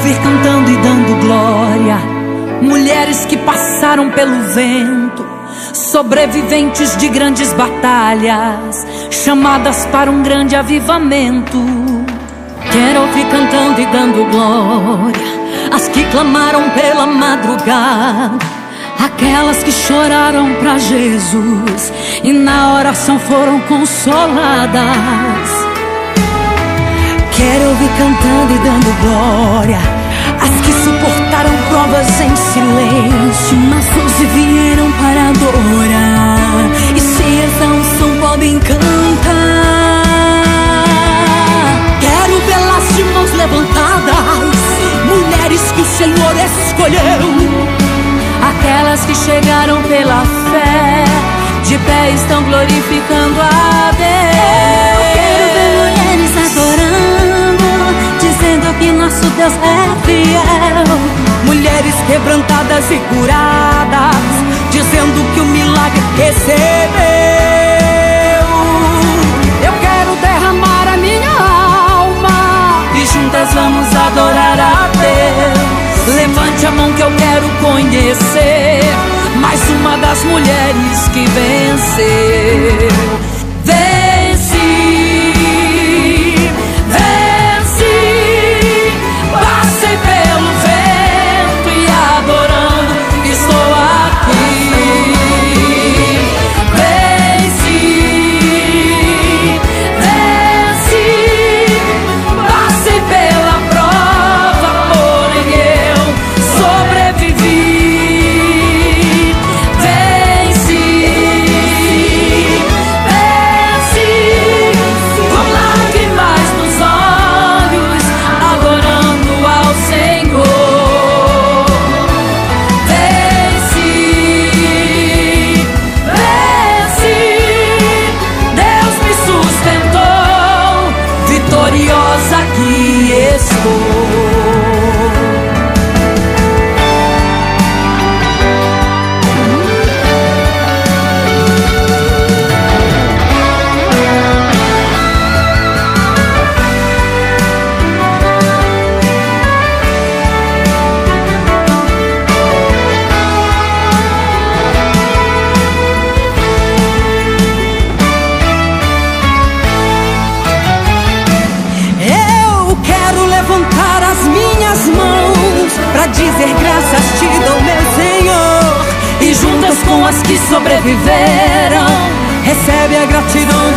ouvir cantando e dando glória, mulheres que passaram pelo vento, sobreviventes de grandes batalhas, chamadas para um grande avivamento. Quero ouvir cantando e dando glória, as que clamaram pela madrugada, aquelas que choraram pra Jesus e na oração foram consoladas. Quero ouvir cantando e dando glória, as que suportaram provas em silêncio, mas hoje vieram para adorar e cheias da unção podem cantar. Quero vê-las de mãos levantadas, mulheres que o Senhor escolheu, aquelas que chegaram pela fé, de pé estão glorificando a Deus. Eu quero ver mulheres adorando, dizendo que nosso Deus é fiel. Mulheres quebrantadas e curadas, dizendo que o milagre recebeu. Eu quero derramar a minha alma e juntas vamos adorar a Deus. Levante a mão que eu quero conhecer mais uma das mulheres que venceu. Dizer graças te dou, meu Senhor, e juntas com as que sobreviveram, recebe a gratidão